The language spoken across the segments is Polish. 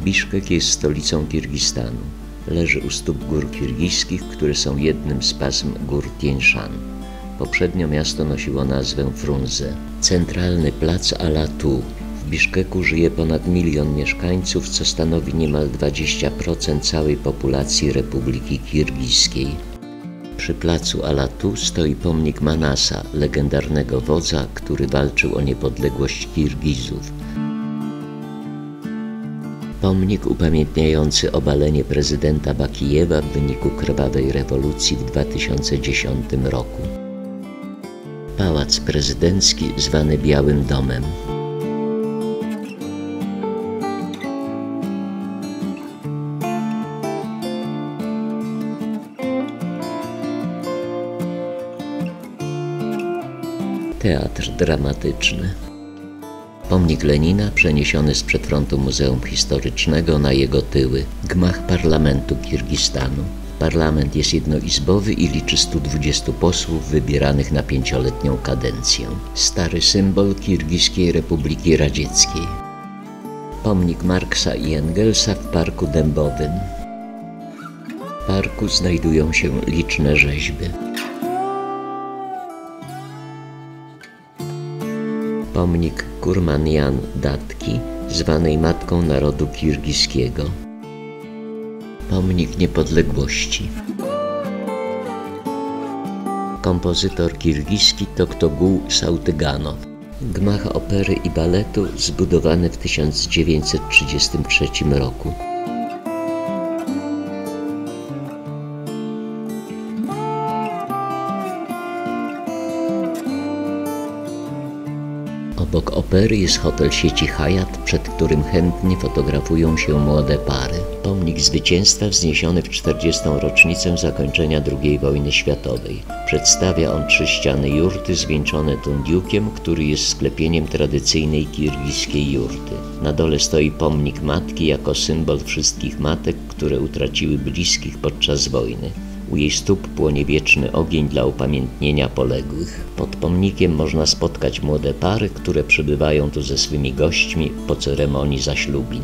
Biszkek jest stolicą Kirgistanu. Leży u stóp gór kirgiskich, które są jednym z pasm gór Tien Shan. Poprzednio miasto nosiło nazwę Frunze. Centralny plac Alatu. W Biszkeku żyje ponad 1 milion mieszkańców, co stanowi niemal 20% całej populacji Republiki Kirgiskiej. Przy placu Alatu stoi pomnik Manasa, legendarnego wodza, który walczył o niepodległość Kirgizów. Pomnik upamiętniający obalenie prezydenta Bakijewa w wyniku krwawej rewolucji w 2010 roku. Pałac prezydencki zwany Białym Domem. Teatr dramatyczny. Pomnik Lenina przeniesiony z przedfrontu Muzeum Historycznego na jego tyły. Gmach parlamentu Kirgistanu. Parlament jest jednoizbowy i liczy 120 posłów wybieranych na 5-letnią kadencję. Stary symbol Kirgiskiej Republiki Radzieckiej. Pomnik Marksa i Engelsa w Parku Dębowym. W parku znajdują się liczne rzeźby. Pomnik Kurmanian Datki, zwanej Matką Narodu Kirgiskiego. Pomnik Niepodległości. Kompozytor kirgiski Toktogul Sautyganow. Gmach opery i baletu zbudowany w 1933 roku. Obok opery jest hotel sieci Hyatt, przed którym chętnie fotografują się młode pary. Pomnik zwycięstwa wzniesiony w 40. rocznicę zakończenia II wojny światowej. Przedstawia on 3 ściany jurty zwieńczone tundiukiem, który jest sklepieniem tradycyjnej kirgiskiej jurty. Na dole stoi pomnik matki jako symbol wszystkich matek, które utraciły bliskich podczas wojny. U jej stóp płonie wieczny ogień dla upamiętnienia poległych. Pod pomnikiem można spotkać młode pary, które przybywają tu ze swymi gośćmi po ceremonii zaślubin.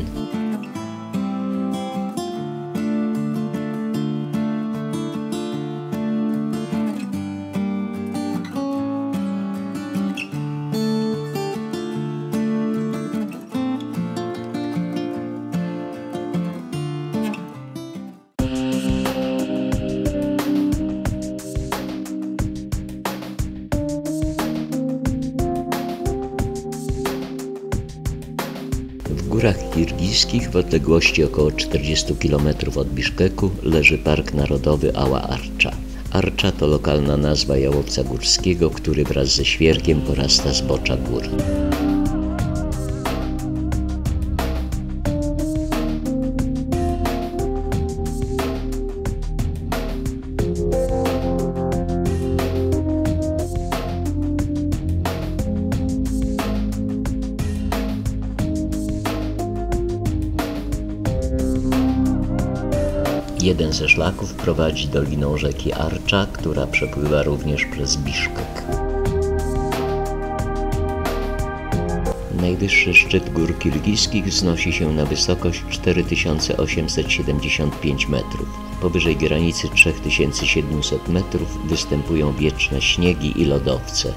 W górach kirgiskich w odległości około 40 km od Biszkeku leży Park Narodowy Ała Arcza. Arcza to lokalna nazwa jałowca górskiego, który wraz ze świerkiem porasta zbocza gór. Jeden ze szlaków prowadzi doliną rzeki Arcza, która przepływa również przez Biszkek. Najwyższy szczyt gór kirgiskich wznosi się na wysokość 4875 metrów. Powyżej granicy 3700 metrów występują wieczne śniegi i lodowce.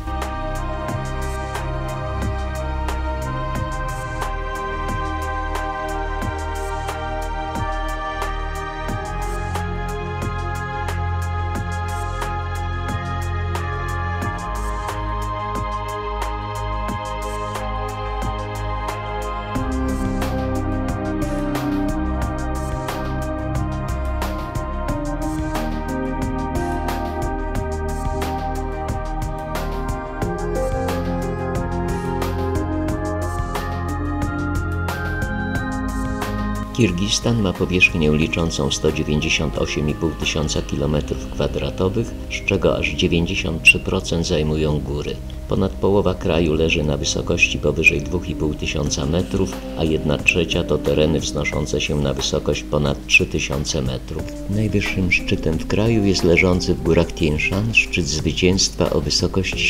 Kirgistan ma powierzchnię liczącą 198,5 tysiąca km², z czego aż 93% zajmują góry. Ponad połowa kraju leży na wysokości powyżej 2,5 tysiąca metrów, a 1/3 to tereny wznoszące się na wysokość ponad 3000 metrów. Najwyższym szczytem w kraju jest leżący w górach Tien Shan szczyt zwycięstwa o wysokości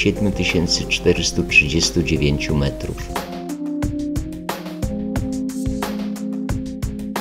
7439 metrów.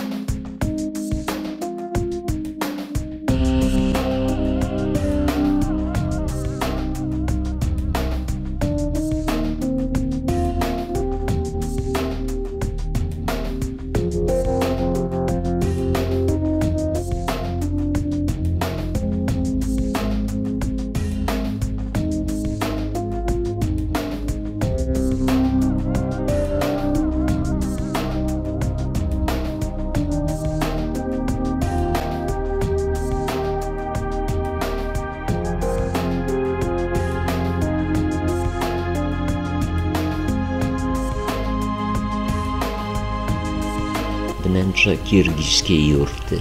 wnętrze kirgiskiej jurty.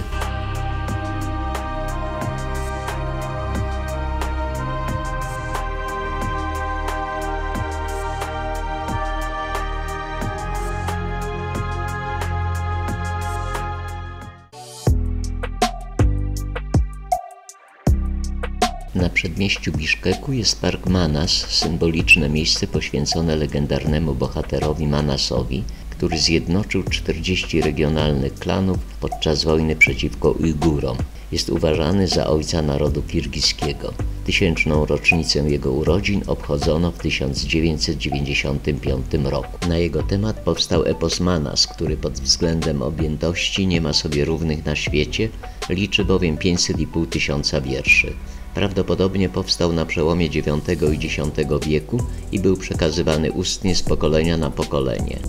Na przedmieściu Biszkeku jest park Manas, symboliczne miejsce poświęcone legendarnemu bohaterowi Manasowi, który zjednoczył 40 regionalnych klanów podczas wojny przeciwko Ujgurom. Jest uważany za ojca narodu kirgiskiego. 1000. rocznicę jego urodzin obchodzono w 1995 roku. Na jego temat powstał epos Manas, który pod względem objętości nie ma sobie równych na świecie, liczy bowiem 500,5 tysiąca wierszy. Prawdopodobnie powstał na przełomie IX i X wieku i był przekazywany ustnie z pokolenia na pokolenie.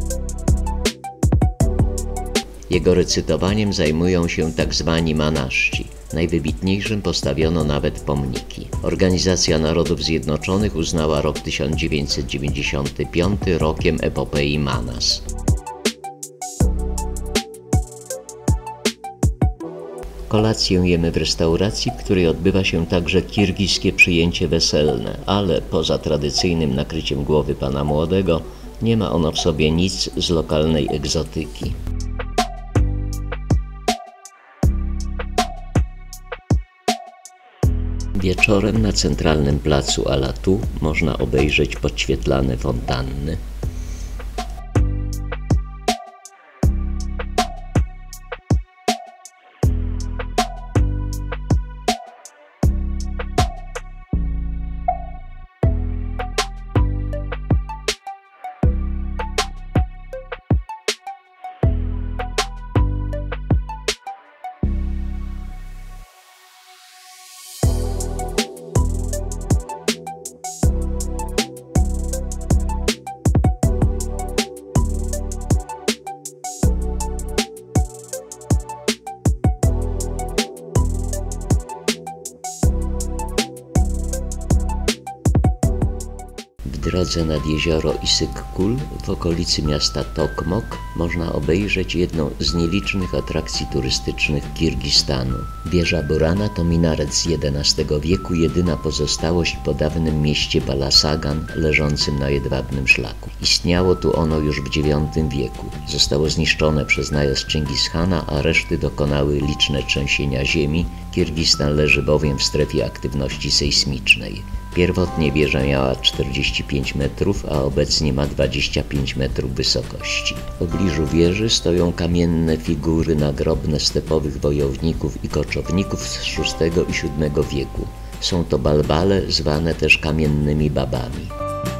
Jego recytowaniem zajmują się tzw. manaszci. Najwybitniejszym postawiono nawet pomniki. Organizacja Narodów Zjednoczonych uznała rok 1995 rokiem epopei Manas. Kolację jemy w restauracji, w której odbywa się także kirgijskie przyjęcie weselne, ale poza tradycyjnym nakryciem głowy pana młodego nie ma ono w sobie nic z lokalnej egzotyki. Wieczorem na centralnym placu Alatu można obejrzeć podświetlane fontanny. W drodze nad jezioro Isyk-Kul w okolicy miasta Tokmok można obejrzeć jedną z nielicznych atrakcji turystycznych Kirgistanu. Wieża Burana to minaret z XI wieku, jedyna pozostałość po dawnym mieście Balasagan leżącym na jedwabnym szlaku. Istniało tu ono już w IX wieku. Zostało zniszczone przez najazd Czingishana, a reszty dokonały liczne trzęsienia ziemi. Kirgistan leży bowiem w strefie aktywności sejsmicznej. Pierwotnie wieża miała 45 metrów, a obecnie ma 25 metrów wysokości. W pobliżu wieży stoją kamienne figury nagrobne stepowych wojowników i koczowników z VI i VII wieku. Są to balbale, zwane też kamiennymi babami.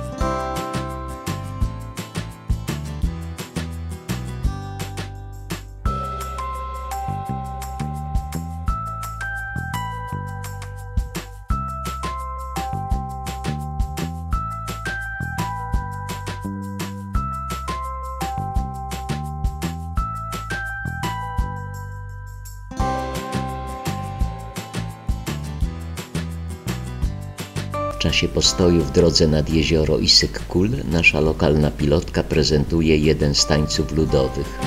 W czasie postoju w drodze nad jezioro Isyk-Kul nasza lokalna pilotka prezentuje jeden z tańców ludowych.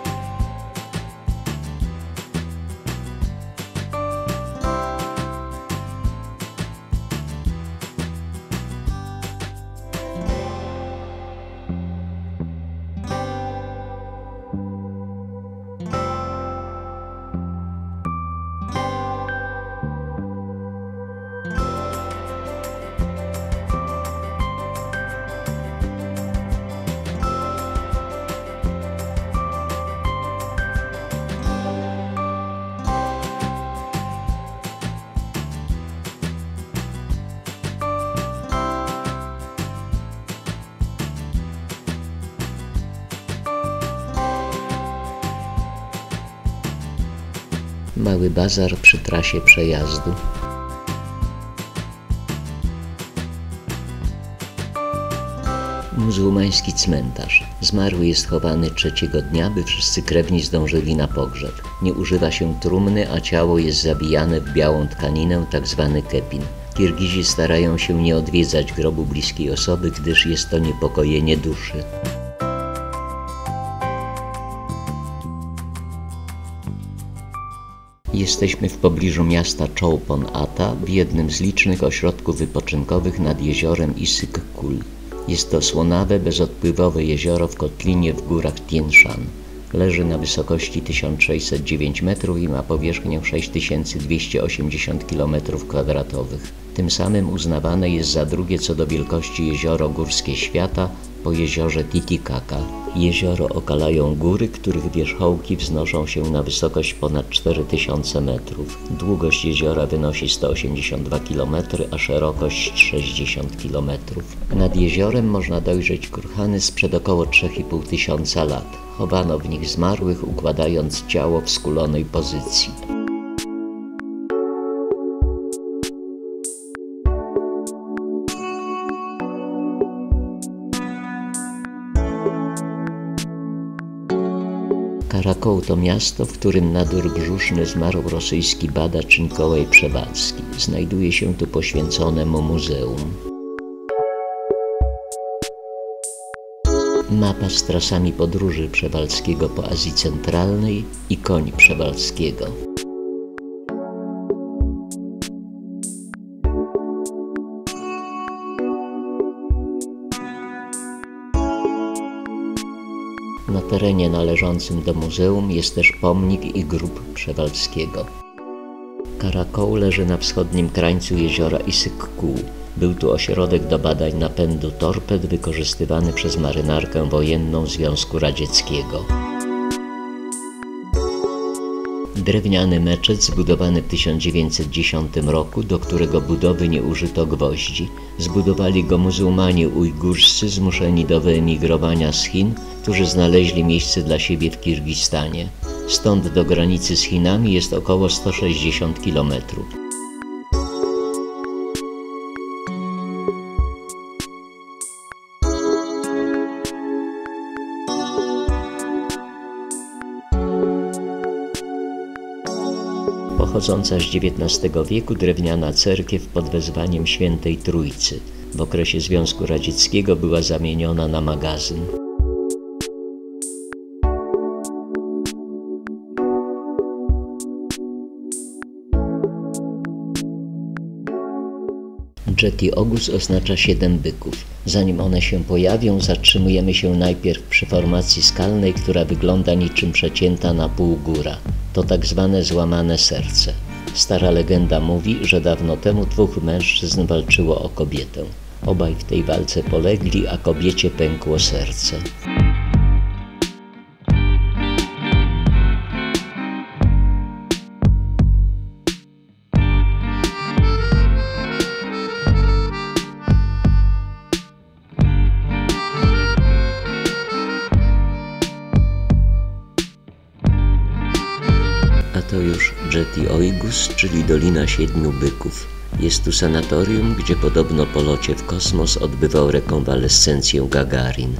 Mały bazar przy trasie przejazdu. Muzułmański cmentarz. Zmarły jest chowany trzeciego dnia, by wszyscy krewni zdążyli na pogrzeb. Nie używa się trumny, a ciało jest zabijane w białą tkaninę, tzw. kepin. Kirgizi starają się nie odwiedzać grobu bliskiej osoby, gdyż jest to niepokojenie duszy. Jesteśmy w pobliżu miasta Chowphon Ata, w jednym z licznych ośrodków wypoczynkowych nad jeziorem Issyk-Kul. Jest to słonawe, bezodpływowe jezioro w kotlinie w górach Tien Shan. Leży na wysokości 1609 metrów i ma powierzchnię 6280 km². Tym samym uznawane jest za drugie co do wielkości jezioro górskie świata po jeziorze Titicaca. Jezioro okalają góry, których wierzchołki wznoszą się na wysokość ponad 4000 metrów. Długość jeziora wynosi 182 km, a szerokość 60 km. Nad jeziorem można dojrzeć kurhany sprzed około 3500 lat. Chowano w nich zmarłych, układając ciało w skulonej pozycji. Karakoł to miasto, w którym na dór brzuszny zmarł rosyjski badacz Mikołaj Przewalski. Znajduje się tu poświęcone mu muzeum. Mapa z trasami podróży Przewalskiego po Azji Centralnej i koń Przewalskiego. Na terenie należącym do muzeum jest też pomnik i grób Przewalskiego. Karakoł leży na wschodnim krańcu jeziora Issyk-Kul. Był tu ośrodek do badań napędu torped wykorzystywany przez marynarkę wojenną Związku Radzieckiego. Drewniany meczet zbudowany w 1910 roku, do którego budowy nie użyto gwoździ. Zbudowali go muzułmanie ujgurscy zmuszeni do wyemigrowania z Chin, którzy znaleźli miejsce dla siebie w Kirgistanie. Stąd do granicy z Chinami jest około 160 km. Pochodząca z XIX wieku drewniana cerkiew pod wezwaniem Świętej Trójcy. W okresie Związku Radzieckiego była zamieniona na magazyn. Jetty Ogus oznacza 7 byków. Zanim one się pojawią, zatrzymujemy się najpierw przy formacji skalnej, która wygląda niczym przecięta na pół góra. To tak zwane złamane serce. Stara legenda mówi, że dawno temu 2 mężczyzn walczyło o kobietę. Obaj w tej walce polegli, a kobiecie pękło serce. To już Jetty Oigus, czyli Dolina Siedmiu Byków. Jest tu sanatorium, gdzie podobno po locie w kosmos odbywał rekonwalescencję Gagarin.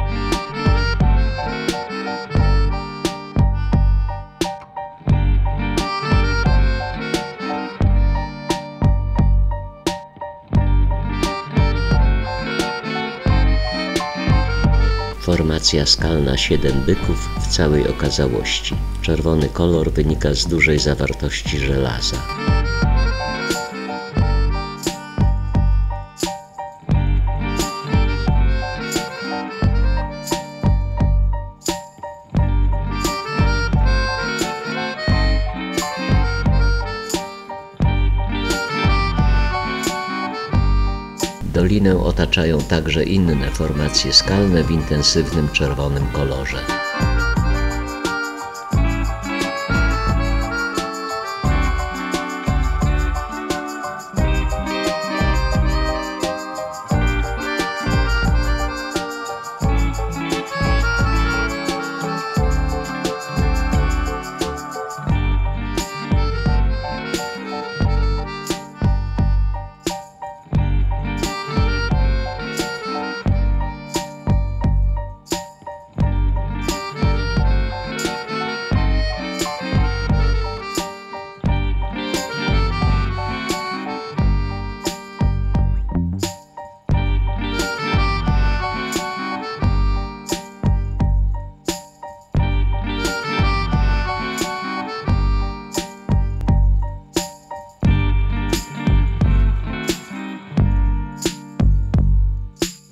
Formacja skalna 7 byków w całej okazałości. Czerwony kolor wynika z dużej zawartości żelaza. Dolinę otaczają także inne formacje skalne w intensywnym czerwonym kolorze.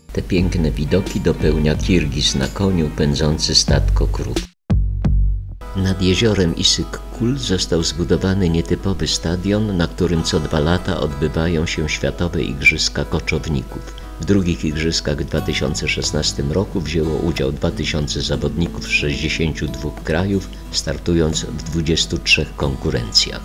Te piękne widoki dopełnia Kirgiz na koniu pędzący statko krów. Nad jeziorem Isyk-Kul został zbudowany nietypowy stadion, na którym co 2 lata odbywają się Światowe Igrzyska Koczowników. W drugich igrzyskach w 2016 roku wzięło udział 2000 zawodników z 62 krajów, startując w 23 konkurencjach.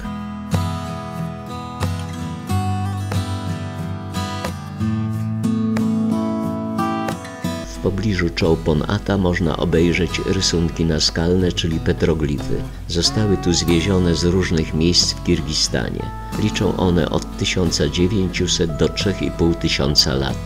W pobliżu Chowpon-Ata można obejrzeć rysunki naskalne, czyli petroglify. Zostały tu zwiezione z różnych miejsc w Kirgistanie. Liczą one od 1900 do 3500 lat.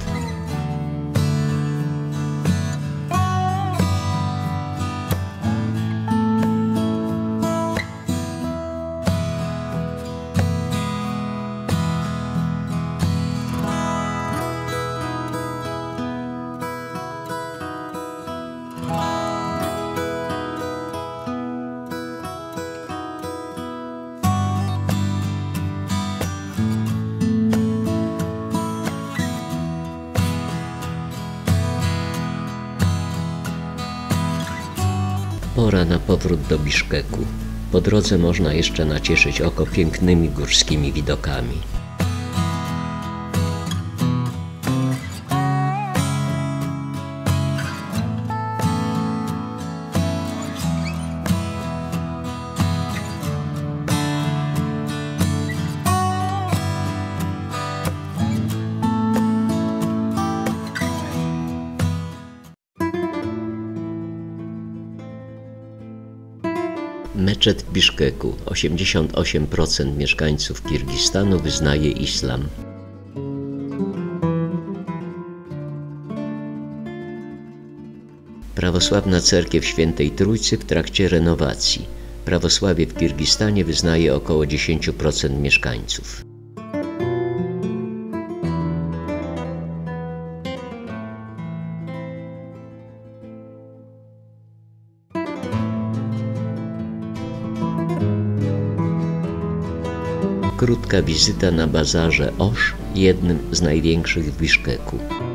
Pora na powrót do Biszkeku. Po drodze można jeszcze nacieszyć oko pięknymi górskimi widokami. Meczet w Biszkeku. 88% mieszkańców Kirgistanu wyznaje islam. Prawosławna Cerkiew Świętej Trójcy w trakcie renowacji. Prawosławie w Kirgistanie wyznaje około 10% mieszkańców. Krótka wizyta na bazarze Osh, jednym z największych w Biszkeku.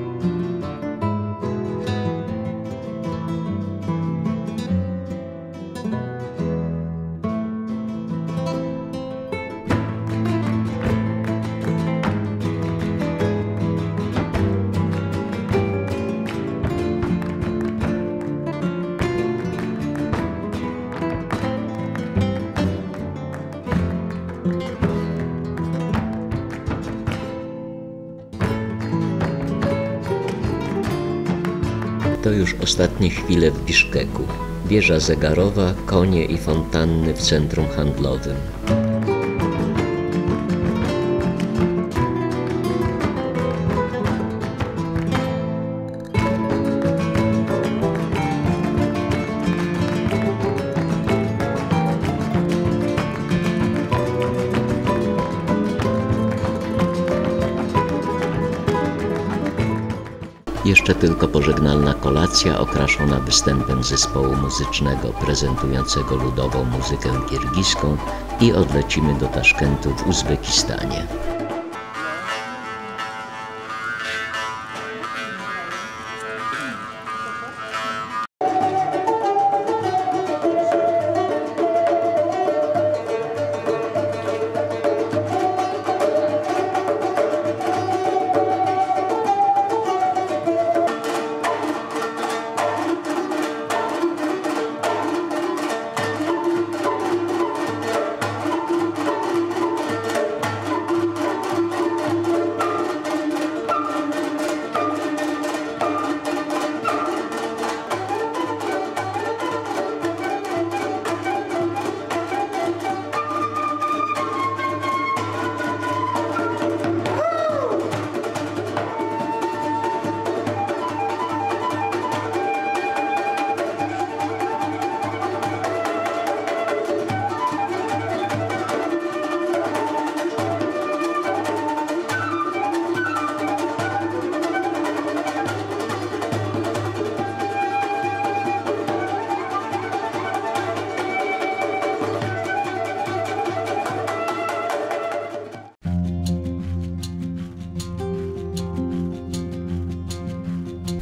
To już ostatnie chwile w Biszkeku. Wieża zegarowa, konie i fontanny w centrum handlowym. Jeszcze tylko pożegnalna kolacja okraszona występem zespołu muzycznego prezentującego ludową muzykę kirgijską i odlecimy do Taszkentu w Uzbekistanie.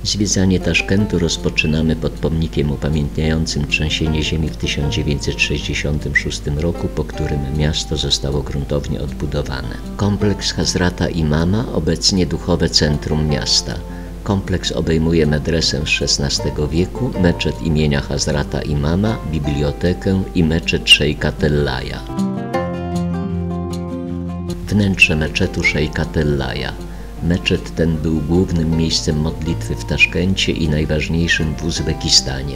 Zwiedzanie Taszkentu rozpoczynamy pod pomnikiem upamiętniającym trzęsienie ziemi w 1966 roku, po którym miasto zostało gruntownie odbudowane. Kompleks Hazrata Imama, obecnie duchowe centrum miasta. Kompleks obejmuje medresę z XVI wieku, meczet imienia Hazrata Imama, bibliotekę i meczet szejka Tellaja. Wnętrze meczetu szejka Tellaja. Meczet ten był głównym miejscem modlitwy w Taszkencie i najważniejszym w Uzbekistanie.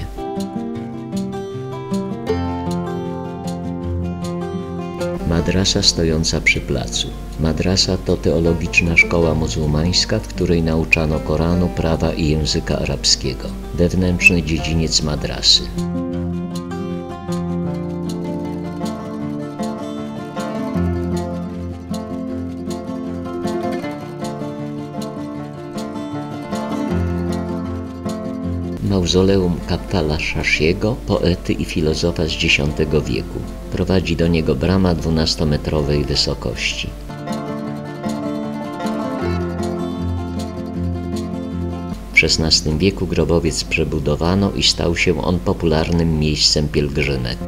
Madrasa stojąca przy placu. Madrasa to teologiczna szkoła muzułmańska, w której nauczano Koranu, prawa i języka arabskiego. Wewnętrzny dziedziniec madrasy. Mauzoleum Kaptala Szasziego, poety i filozofa z X wieku. Prowadzi do niego brama 12-metrowej wysokości. W XVI wieku grobowiec przebudowano i stał się on popularnym miejscem pielgrzymek.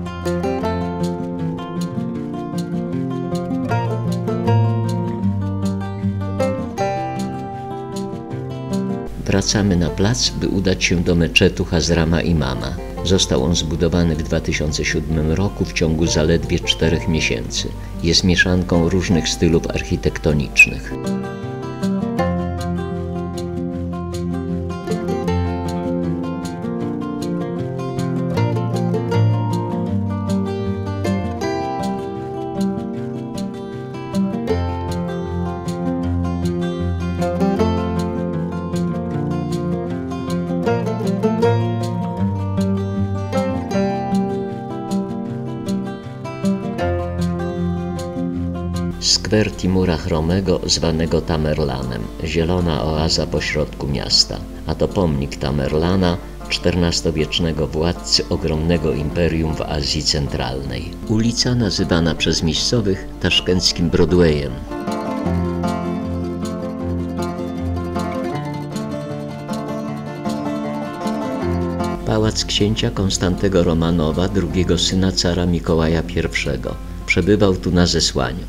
Wracamy na plac, by udać się do meczetu Hazrama Imama. Został on zbudowany w 2007 roku w ciągu zaledwie 4 miesięcy. Jest mieszanką różnych stylów architektonicznych. Skwer Timura Chromego, zwanego Tamerlanem, zielona oaza pośrodku miasta, a to pomnik Tamerlana, XIV-wiecznego władcy ogromnego imperium w Azji Centralnej. Ulica nazywana przez miejscowych taszkenckim Broadwayem. Pałac księcia Konstantego Romanowa, drugiego syna cara Mikołaja I. Przebywał tu na zesłaniu.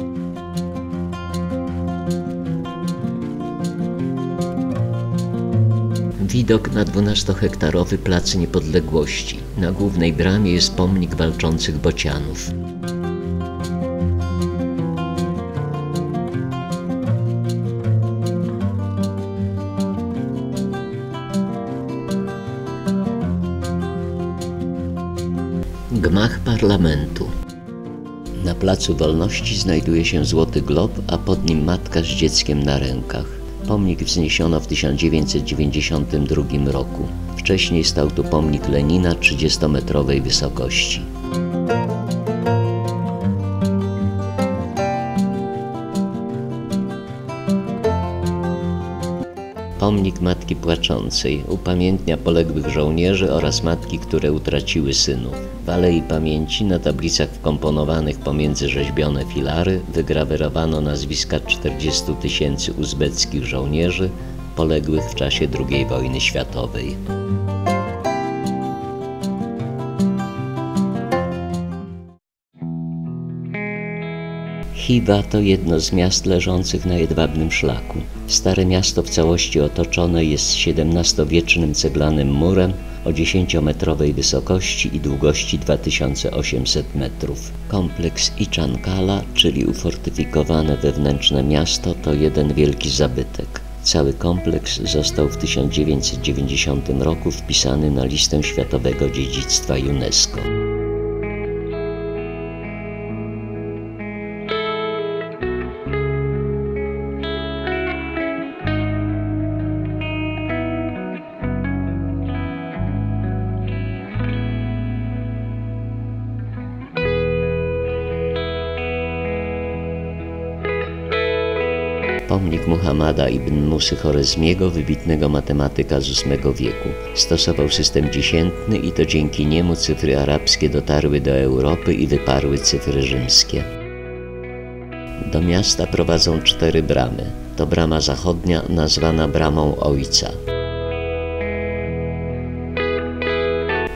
Widok na 12-hektarowy Plac Niepodległości. Na głównej bramie jest pomnik walczących bocianów. Gmach parlamentu. Na Placu Wolności znajduje się Złoty Glob, a pod nim matka z dzieckiem na rękach. Pomnik wzniesiono w 1992 roku. Wcześniej stał tu pomnik Lenina 30-metrowej wysokości. Pomnik Matki Płaczącej upamiętnia poległych żołnierzy oraz matki, które utraciły synów. W Alei Pamięci na tablicach wkomponowanych pomiędzy rzeźbione filary wygrawirowano nazwiska 40 000 uzbeckich żołnierzy poległych w czasie II wojny światowej. Khiva to jedno z miast leżących na jedwabnym szlaku. Stare miasto w całości otoczone jest XVII-wiecznym ceglanym murem o 10-metrowej wysokości i długości 2800 metrów. Kompleks Iczankala, czyli ufortyfikowane wewnętrzne miasto, to jeden wielki zabytek. Cały kompleks został w 1990 roku wpisany na listę Światowego Dziedzictwa UNESCO. Pomnik Muhammada ibn Musy Chorezmiego, wybitnego matematyka z VIII wieku. Stosował system dziesiętny i to dzięki niemu cyfry arabskie dotarły do Europy i wyparły cyfry rzymskie. Do miasta prowadzą 4 bramy. To brama zachodnia, nazwana Bramą Ojca.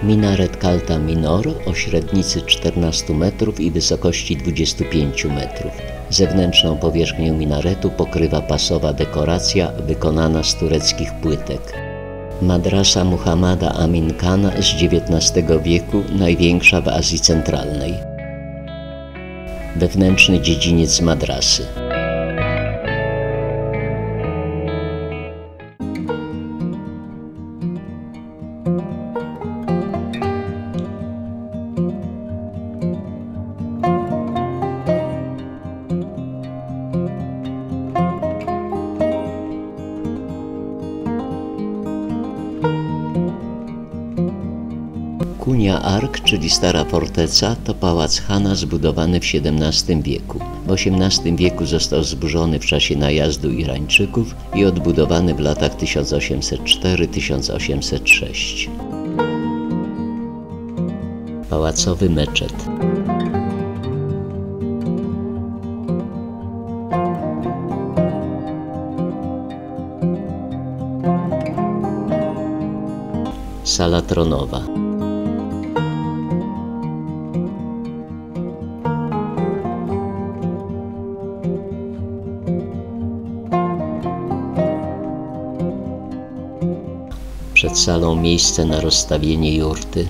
Minaret Kalta Minor o średnicy 14 metrów i wysokości 25 metrów. Zewnętrzną powierzchnię minaretu pokrywa pasowa dekoracja wykonana z tureckich płytek. Madrasa Muhammada Amin Khana z XIX wieku, największa w Azji Centralnej. Wewnętrzny dziedziniec madrasy. Kunia Ark, czyli Stara Forteca, to pałac Khana zbudowany w XVII wieku. W XVIII wieku został zburzony w czasie najazdu Irańczyków i odbudowany w latach 1804–1806. Pałacowy meczet. Sala tronowa. Przed salą miejsce na rozstawienie jurty.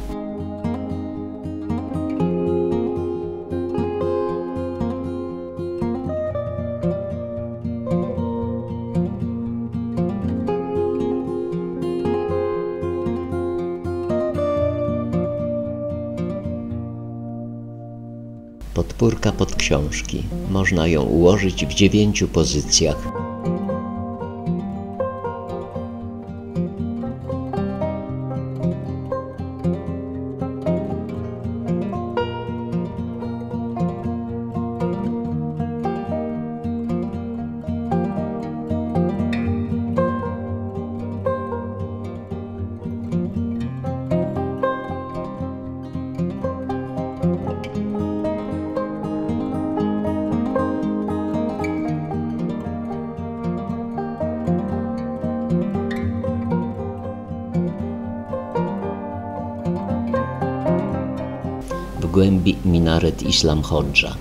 Podpórka pod książki. Można ją ułożyć w 9 pozycjach. W głębi minaret Islam Hodża.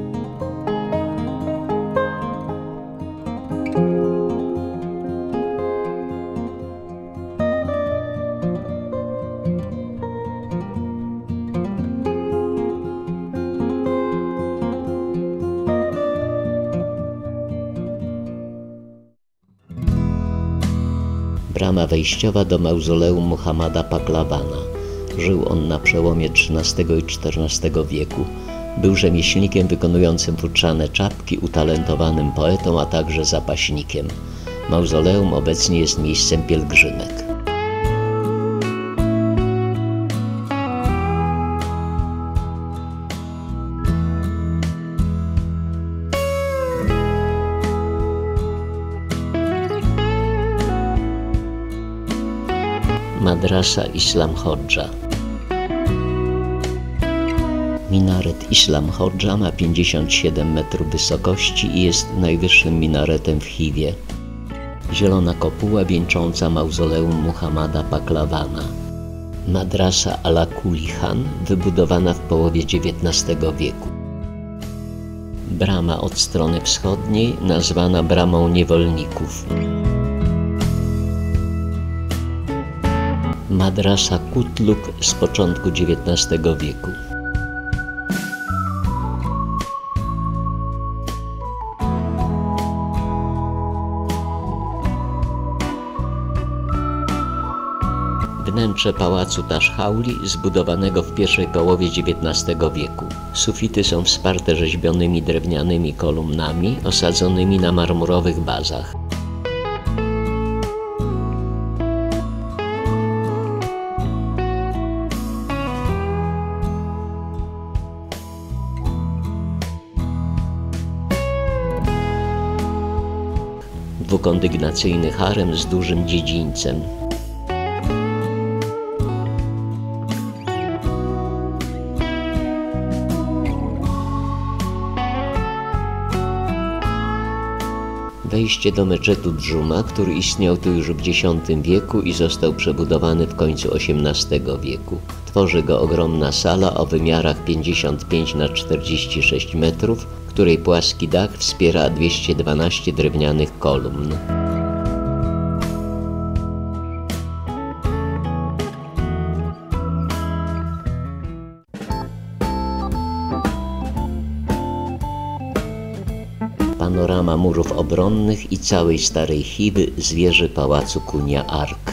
Brama wejściowa do mauzoleum Muhammada Pahlawana. Żył on na przełomie XIII i XIV wieku. Był rzemieślnikiem wykonującym futrzane czapki, utalentowanym poetą, a także zapaśnikiem. Mauzoleum obecnie jest miejscem pielgrzymek. Madrasa Islam Hodża. Minaret Islam Hodża ma 57 metrów wysokości i jest najwyższym minaretem w Chiwie. Zielona kopuła wieńcząca mauzoleum Muhammada Pahlawana. Madrasa Ala-Kuli Khan, wybudowana w połowie XIX wieku. Brama od strony wschodniej, nazwana Bramą Niewolników. Madrasa Kutluk z początku XIX wieku. Wnętrze pałacu Tashhauli, zbudowanego w pierwszej połowie XIX wieku. Sufity są wsparte rzeźbionymi drewnianymi kolumnami osadzonymi na marmurowych bazach. Dwukondygnacyjny harem z dużym dziedzińcem. Wejście do meczetu Dżuma, który istniał tu już w X wieku i został przebudowany w końcu XVIII wieku. Tworzy go ogromna sala o wymiarach 55 na 46 metrów, której płaski dach wspiera 212 drewnianych kolumn. Panorama murów obronnych i całej starej Chiwy z wieży pałacu Kunia Ark.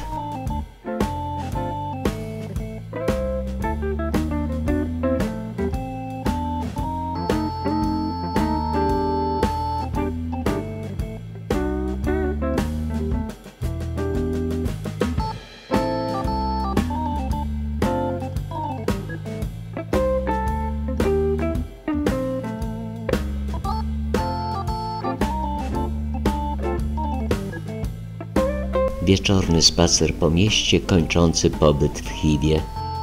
Wieczorny spacer po mieście kończący pobyt w Chiwie.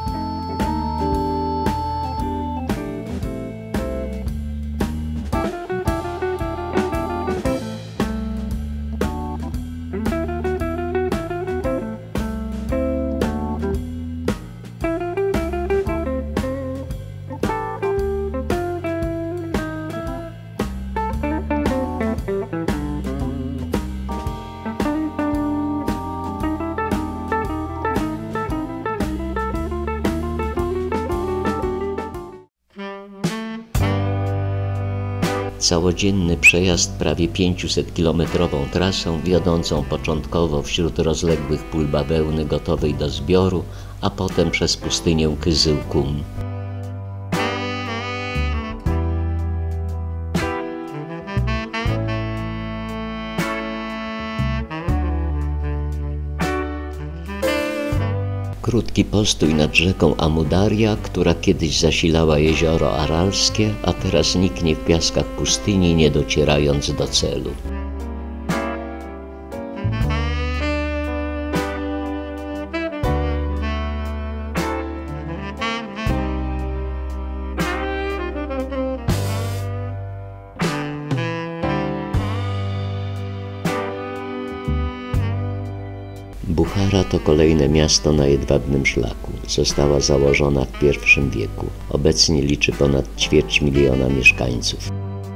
Całodzienny przejazd prawie 500-kilometrową trasą wiodącą początkowo wśród rozległych pól bawełny gotowej do zbioru, a potem przez pustynię Kyzyl-Kum. Krótki postój nad rzeką Amudarja, która kiedyś zasilała jezioro Aralskie, a teraz niknie w piaskach pustyni, nie docierając do celu. Buchara to kolejne miasto na jedwabnym szlaku. Została założona w I wieku. Obecnie liczy ponad 250 000 mieszkańców.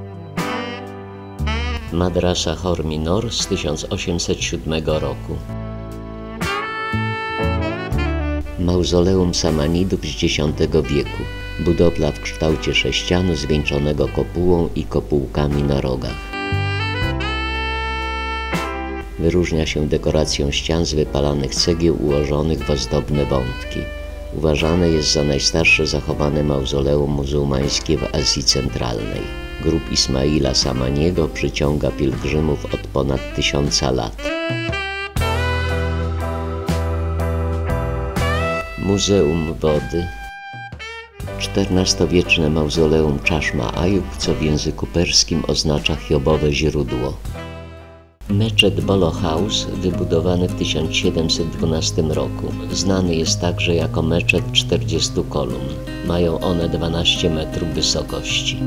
Madrasa Hor-Minor z 1807 roku. Mauzoleum Samanidów z X wieku. Budowla w kształcie sześcianu zwieńczonego kopułą i kopułkami na rogach. Wyróżnia się dekoracją ścian z wypalanych cegieł ułożonych w ozdobne wątki. Uważane jest za najstarsze zachowane mauzoleum muzułmańskie w Azji Centralnej. Grób Ismaila Samaniego przyciąga pielgrzymów od ponad 1000 lat. Muzeum Wody. XIV-wieczne mauzoleum Czaszma Ajub, co w języku perskim oznacza Hiobowe źródło. Meczet Bolo House, wybudowany w 1712 roku. Znany jest także jako meczet 40 kolumn. Mają one 12 metrów wysokości.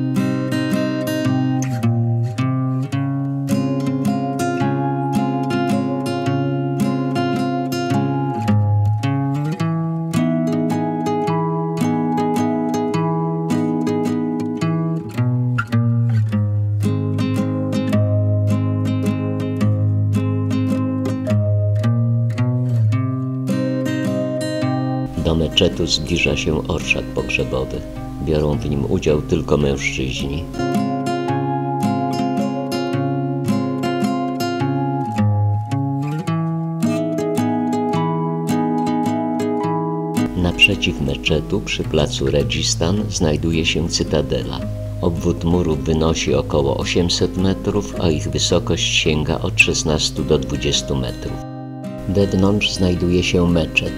Do meczetu zbliża się orszak pogrzebowy. Biorą w nim udział tylko mężczyźni. Naprzeciw meczetu, przy placu Registan, znajduje się cytadela. Obwód murów wynosi około 800 metrów, a ich wysokość sięga od 16 do 20 metrów. Wewnątrz znajduje się meczet.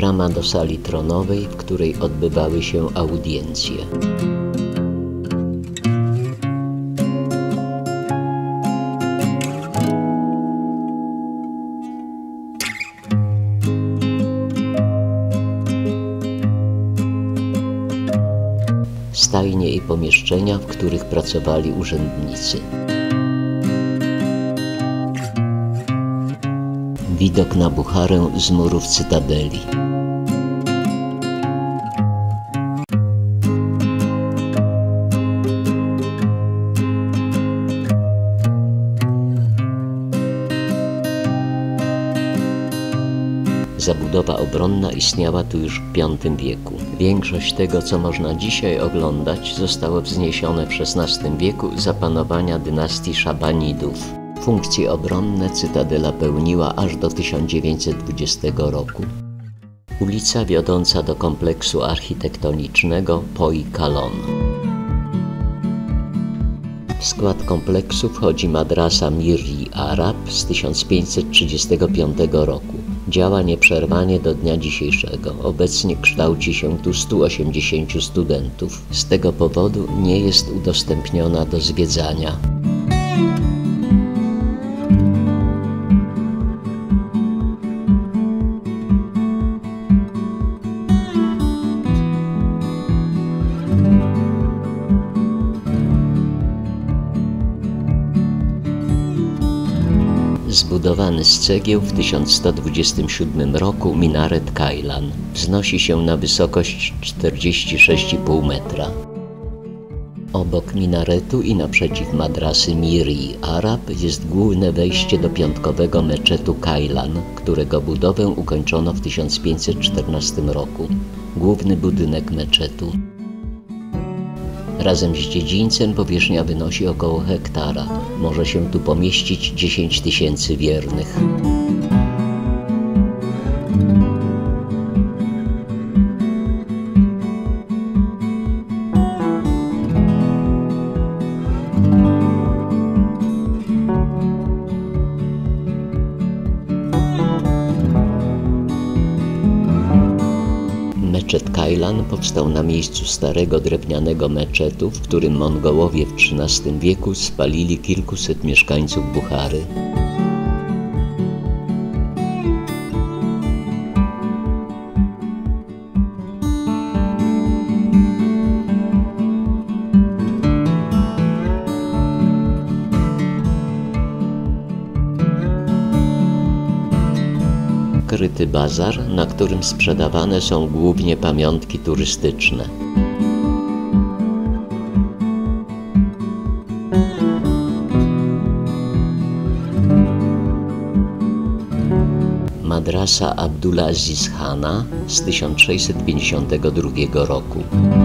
Brama do sali tronowej, w której odbywały się audiencje. Stajnie i pomieszczenia, w których pracowali urzędnicy. Widok na Bucharę z murów cytadeli. Zabudowa obronna istniała tu już w V wieku. Większość tego, co można dzisiaj oglądać, zostało wzniesione w XVI wieku za panowania dynastii Szabanidów. Funkcje obronne cytadela pełniła aż do 1920 roku. Ulica wiodąca do kompleksu architektonicznego Poi Kalon. W skład kompleksu wchodzi madrasa Mir'i Arab z 1535 roku. Działa nieprzerwanie do dnia dzisiejszego. Obecnie kształci się tu 180 studentów. Z tego powodu nie jest udostępniona do zwiedzania. Zbudowany z cegieł w 1127 roku minaret Kajlan wznosi się na wysokość 46,5 metra. Obok minaretu i naprzeciw madrasy Mir'i Arab jest główne wejście do piątkowego meczetu Kajlan, którego budowę ukończono w 1514 roku. Główny budynek meczetu. Razem z dziedzińcem powierzchnia wynosi około hektara. Może się tu pomieścić 10 000 wiernych. Meczet Kajlan powstał na miejscu starego drewnianego meczetu, w którym Mongołowie w XIII wieku spalili kilkuset mieszkańców Buchary. Kryty bazar, na którym sprzedawane są głównie pamiątki turystyczne. Madrasa Abdulaziz Hana z 1652 roku.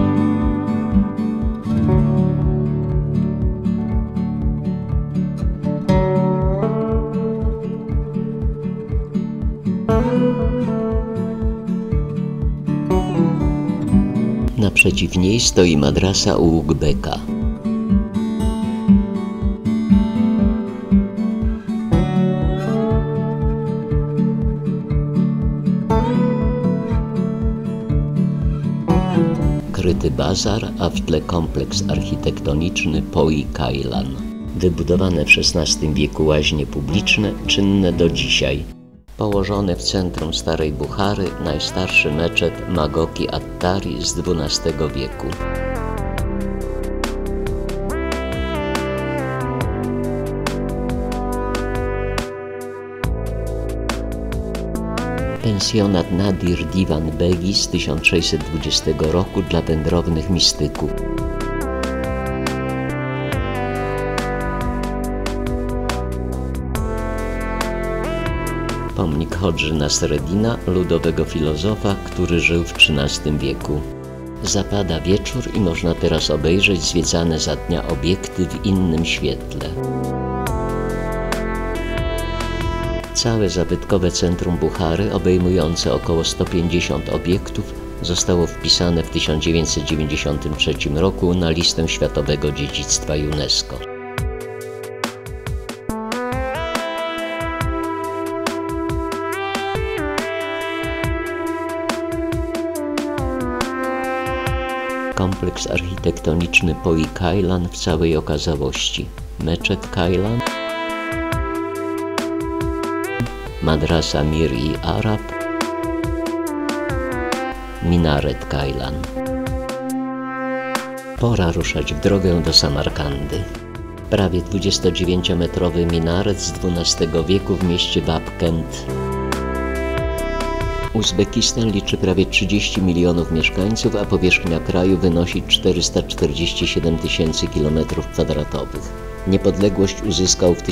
Naprzeciw niej stoi madrasa Ułgbeka. Kryty bazar, a w tle kompleks architektoniczny Poi Kajlan. Wybudowane w XVI wieku łaźnie publiczne, czynne do dzisiaj. Położony w centrum Starej Buchary, najstarszy meczet Magoki Attari z XII wieku. Pensjonat Nadir Divan Begi z 1620 roku dla wędrownych mistyków. Pomnik Hodży Nasreddina, ludowego filozofa, który żył w XIII wieku. Zapada wieczór i można teraz obejrzeć zwiedzane za dnia obiekty w innym świetle. Całe zabytkowe centrum Buchary, obejmujące około 150 obiektów, zostało wpisane w 1993 roku na listę Światowego Dziedzictwa UNESCO. kompleks architektoniczny Poi Kailan w całej okazałości. Meczet Kailan, Madrasa Mir i Arab, Minaret Kailan. Pora ruszać w drogę do Samarkandy. Prawie 29-metrowy minaret z XII wieku w mieście Babkent. Uzbekistan liczy prawie 30 milionów mieszkańców, a powierzchnia kraju wynosi 447 tysięcy km². Niepodległość uzyskał w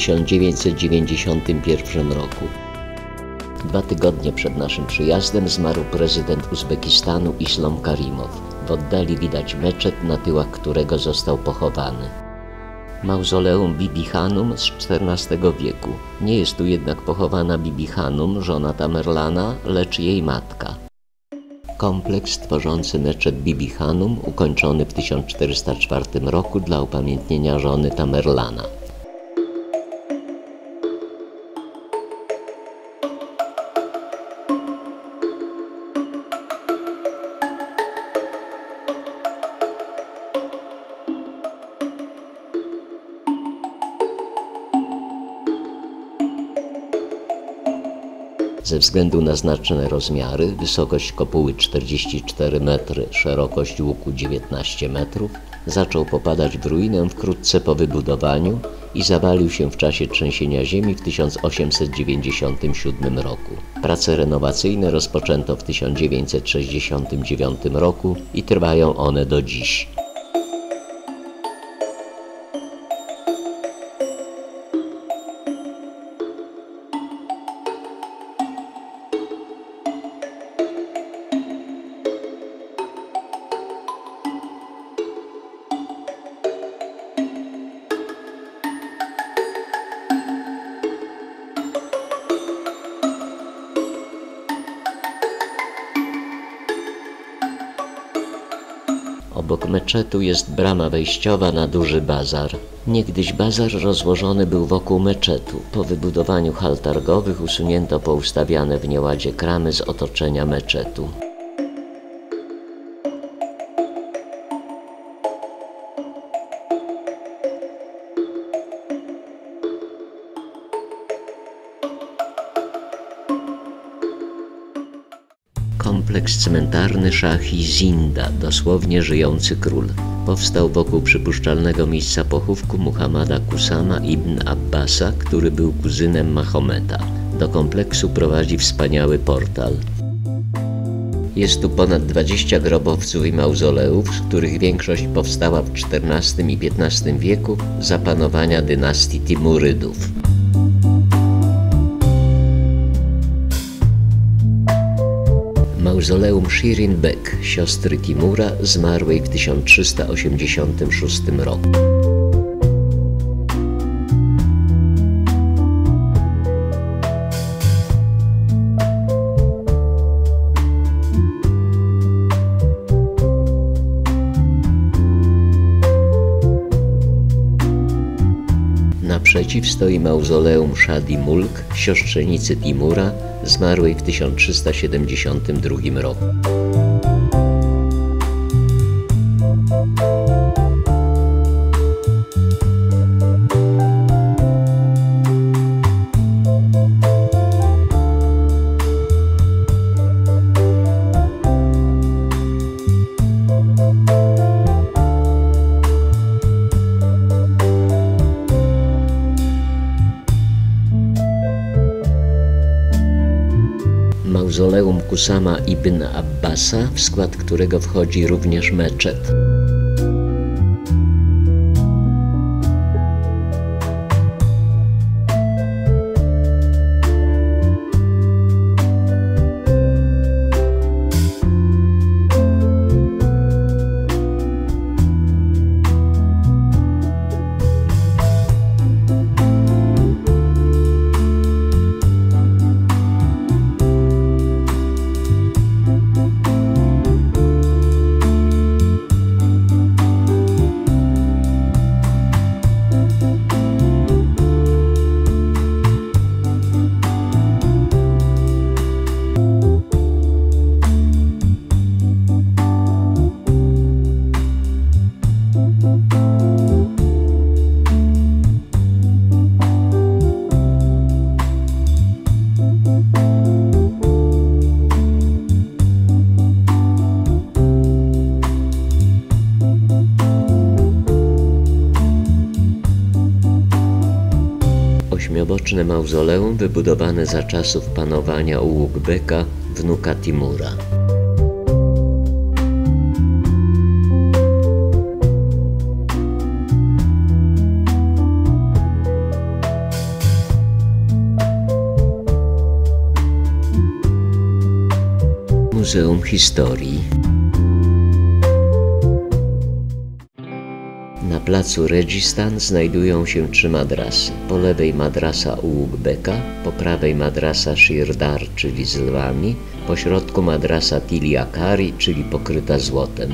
1991 roku. 2 tygodnie przed naszym przyjazdem zmarł prezydent Uzbekistanu Islam Karimow. W oddali widać meczet, na tyłach którego został pochowany. Mauzoleum Bibi Hanum z XIV wieku. Nie jest tu jednak pochowana Bibi Hanum, żona Tamerlana, lecz jej matka. Kompleks tworzący meczet Bibi Hanum, ukończony w 1404 roku dla upamiętnienia żony Tamerlana. Ze względu na znaczne rozmiary, wysokość kopuły 44 metry, szerokość łuku 19 metrów, zaczął popadać w ruinę wkrótce po wybudowaniu i zawalił się w czasie trzęsienia ziemi w 1897 roku. Prace renowacyjne rozpoczęto w 1969 roku i trwają one do dziś. Obok meczetu jest brama wejściowa na duży bazar. Niegdyś bazar rozłożony był wokół meczetu. Po wybudowaniu hal targowych usunięto poustawiane w nieładzie kramy z otoczenia meczetu. Kompleks cmentarny Szahi Zinda, dosłownie żyjący król. Powstał wokół przypuszczalnego miejsca pochówku Muhammada Kusama ibn Abbasa, który był kuzynem Mahometa. Do kompleksu prowadzi wspaniały portal. Jest tu ponad 20 grobowców i mauzoleów, z których większość powstała w XIV i XV wieku za panowania dynastii Timurydów. Mauzoleum Shirin Bek, siostry Timura, zmarłej w 1386 roku. Naprzeciw stoi mauzoleum Shadi Mulk, siostrzenicy Timura, zmarłej w 1372 roku. Mauzoleum Kusama ibn Abbasa, w skład którego wchodzi również meczet. Nieoboczne mauzoleum wybudowane za czasów panowania Uługh-Beka, wnuka Timura. Muzeum Historii. Na placu Registan znajdują się 3 madrasy. Po lewej madrasa Uługh-Beka, po prawej madrasa Shir Dar, czyli z lwami, po środku madrasa Tili Akari, czyli pokryta złotem.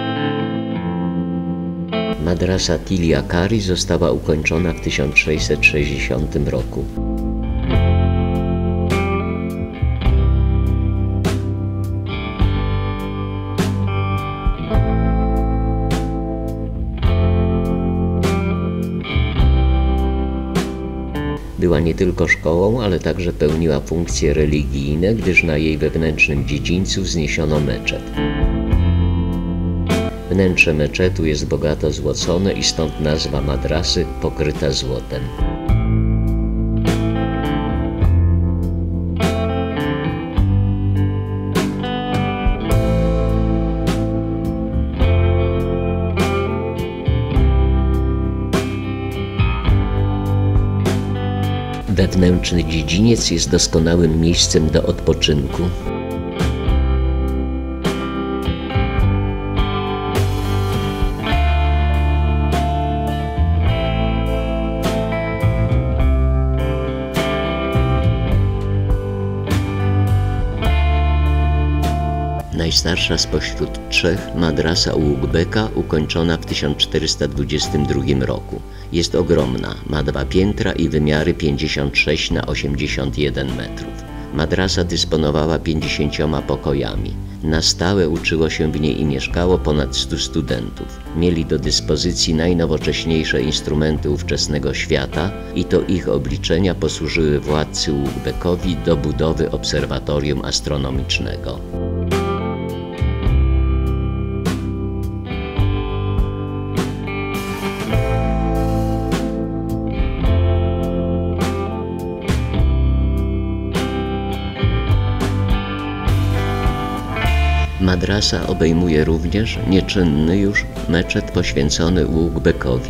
Madrasa Tili Akari została ukończona w 1660 roku. Była nie tylko szkołą, ale także pełniła funkcje religijne, gdyż na jej wewnętrznym dziedzińcu wzniesiono meczet. Wnętrze meczetu jest bogato złocone i stąd nazwa madrasy pokryta złotem. Wewnętrzny dziedziniec jest doskonałym miejscem do odpoczynku. Najstarsza spośród 3, madrasa Uługh-Beka, ukończona w 1422 roku. Jest ogromna, ma 2 piętra i wymiary 56 na 81 metrów. Madrasa dysponowała 50 pokojami. Na stałe uczyło się w niej i mieszkało ponad 100 studentów. Mieli do dyspozycji najnowocześniejsze instrumenty ówczesnego świata i to ich obliczenia posłużyły władcy Uługh-Bekowi do budowy obserwatorium astronomicznego. Madrasa obejmuje również nieczynny już meczet poświęcony Uługh-Bekowi.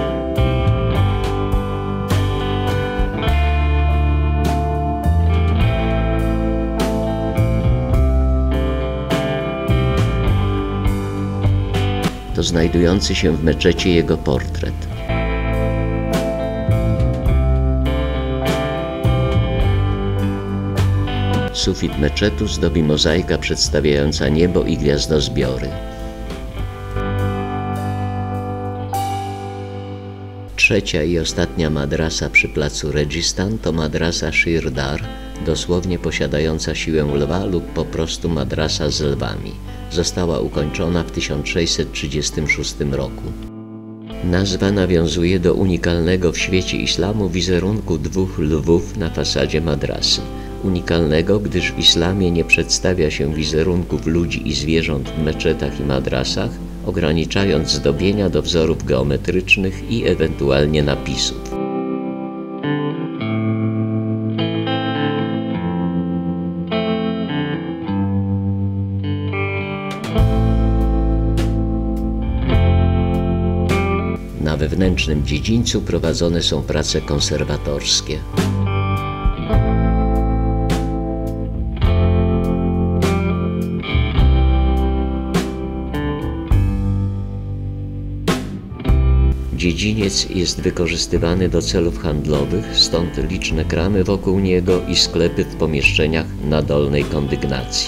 To znajdujący się w meczecie jego portret. Sufit meczetu zdobi mozaika przedstawiająca niebo i gwiazdozbiory. Trzecia i ostatnia madrasa przy placu Registan to madrasa Shir Dar, dosłownie posiadająca siłę lwa lub po prostu madrasa z lwami. Została ukończona w 1636 roku. Nazwa nawiązuje do unikalnego w świecie islamu wizerunku 2 lwów na fasadzie madrasy. Unikalnego, gdyż w islamie nie przedstawia się wizerunków ludzi i zwierząt w meczetach i madrasach, ograniczając zdobienia do wzorów geometrycznych i ewentualnie napisów. Na wewnętrznym dziedzińcu prowadzone są prace konserwatorskie. Dziedziniec jest wykorzystywany do celów handlowych, stąd liczne kramy wokół niego i sklepy w pomieszczeniach na dolnej kondygnacji.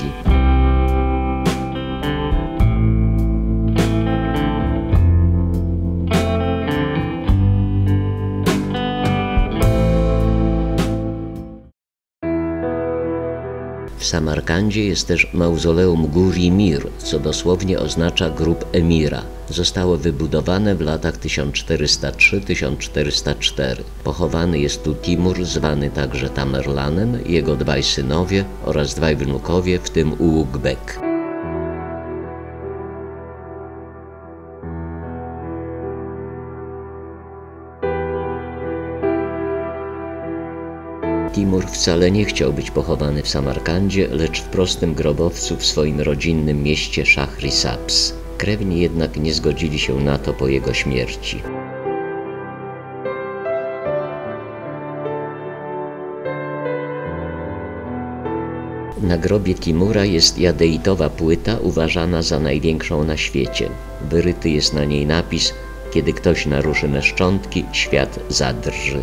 W Samarkandzie jest też mauzoleum Guri Mir, co dosłownie oznacza grób emira. Zostało wybudowane w latach 1403-1404. Pochowany jest tu Timur, zwany także Tamerlanem, jego 2 synowie oraz 2 wnukowie, w tym Uługh-Bek. Timur wcale nie chciał być pochowany w Samarkandzie, lecz w prostym grobowcu w swoim rodzinnym mieście Szahrisabz. Krewni jednak nie zgodzili się na to po jego śmierci. Na grobie Timura jest jadeitowa płyta uważana za największą na świecie. Wyryty jest na niej napis: kiedy ktoś naruszy me szczątki, świat zadrży.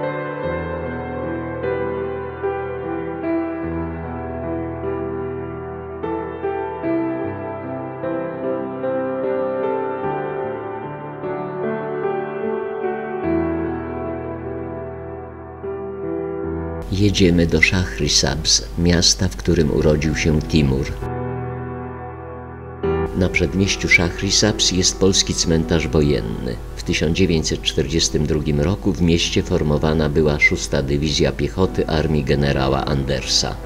Jedziemy do Szahrisabz, miasta, w którym urodził się Timur. Na przedmieściu Szahrisabz jest polski cmentarz wojenny. W 1942 roku w mieście formowana była 6. Dywizja Piechoty Armii generała Andersa.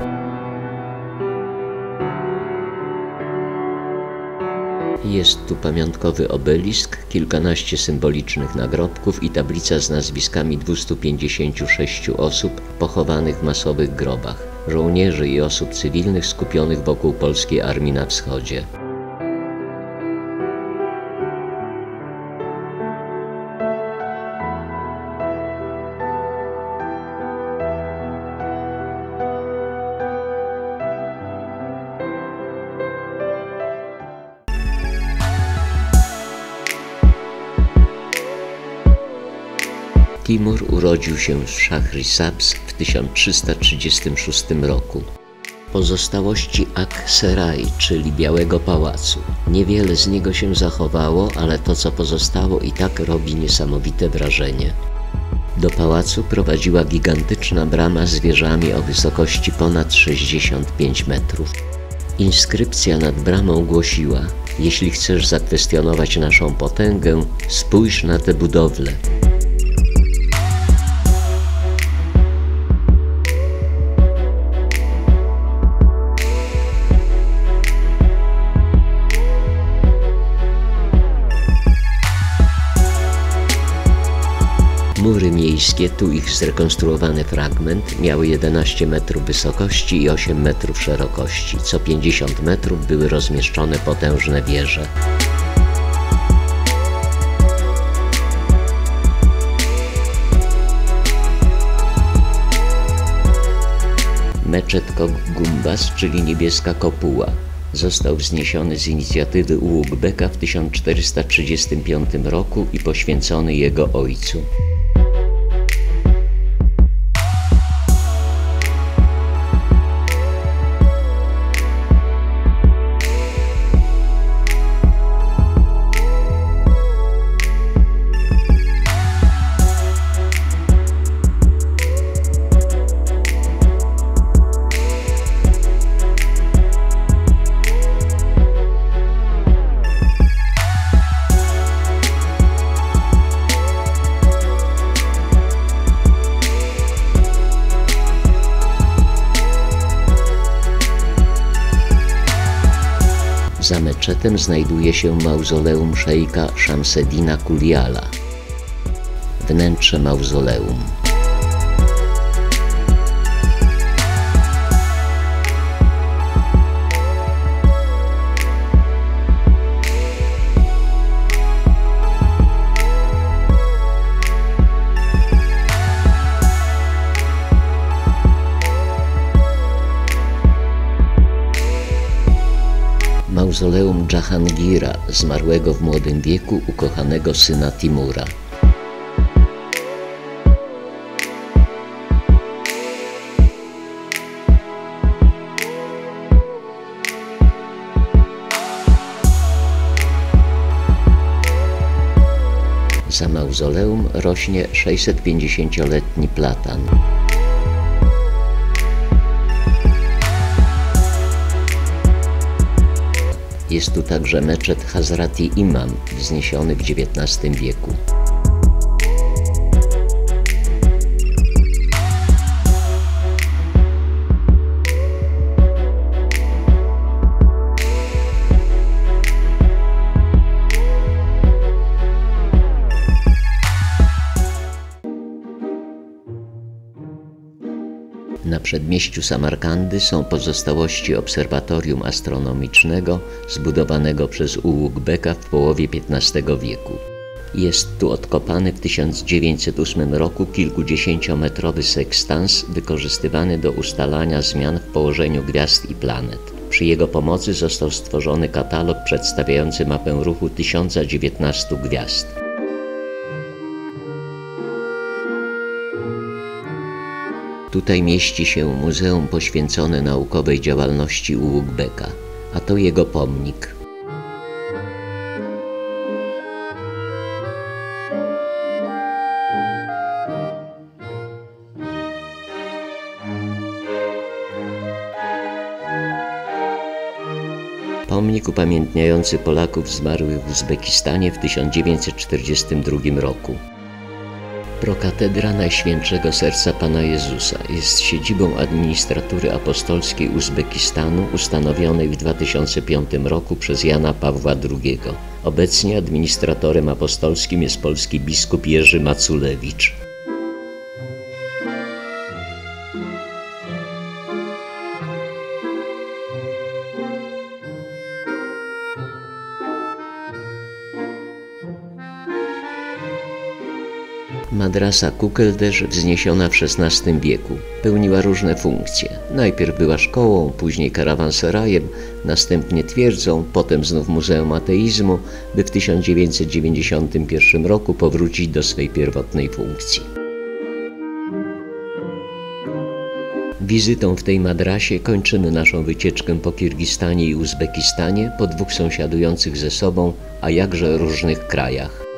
Jest tu pamiątkowy obelisk, kilkanaście symbolicznych nagrobków i tablica z nazwiskami 256 osób pochowanych w masowych grobach, żołnierzy i osób cywilnych skupionych wokół polskiej armii na wschodzie. Timur urodził się w Szahrisabz w 1336 roku. Pozostałości Akserai, czyli Białego Pałacu. Niewiele z niego się zachowało, ale to, co pozostało, i tak robi niesamowite wrażenie. Do pałacu prowadziła gigantyczna brama z wieżami o wysokości ponad 65 metrów. Inskrypcja nad bramą głosiła: jeśli chcesz zakwestionować naszą potęgę, spójrz na tę budowlę. Mury miejskie, tu ich zrekonstruowany fragment, miały 11 metrów wysokości i 8 metrów szerokości. Co 50 metrów były rozmieszczone potężne wieże. Meczet Gumbaz, czyli niebieska kopuła, został wzniesiony z inicjatywy Uługh-Beka w 1435 roku i poświęcony jego ojcu. Za meczetem znajduje się mauzoleum szejka Szamseddina Kuliala. Wnętrze mauzoleum. Mauzoleum Dżahangira, zmarłego w młodym wieku ukochanego syna Timura. Za mauzoleum rośnie 650-letni platan. Jest tu także meczet Hazrati Imam, wzniesiony w XIX wieku. przedmieściu Samarkandy są pozostałości obserwatorium astronomicznego zbudowanego przez Uług Beka w połowie XV wieku. Jest tu odkopany w 1908 roku kilkudziesięciometrowy sekstans wykorzystywany do ustalania zmian w położeniu gwiazd i planet. Przy jego pomocy został stworzony katalog przedstawiający mapę ruchu 1019 gwiazd. Tutaj mieści się muzeum poświęcone naukowej działalności Uług Beka, a to jego pomnik. Pomnik upamiętniający Polaków zmarłych w Uzbekistanie w 1942 roku. Prokatedra Najświętszego Serca Pana Jezusa jest siedzibą administratury apostolskiej Uzbekistanu ustanowionej w 2005 roku przez Jana Pawła II. Obecnie administratorem apostolskim jest polski biskup Jerzy Maculewicz. Madrasa Kukeldesz, wzniesiona w XVI wieku, pełniła różne funkcje. Najpierw była szkołą, później karawanserajem, następnie twierdzą, potem znów Muzeum Ateizmu, by w 1991 roku powrócić do swej pierwotnej funkcji. Wizytą w tej madrasie kończymy naszą wycieczkę po Kirgistanie i Uzbekistanie, po dwóch sąsiadujących ze sobą, a jakże różnych krajach.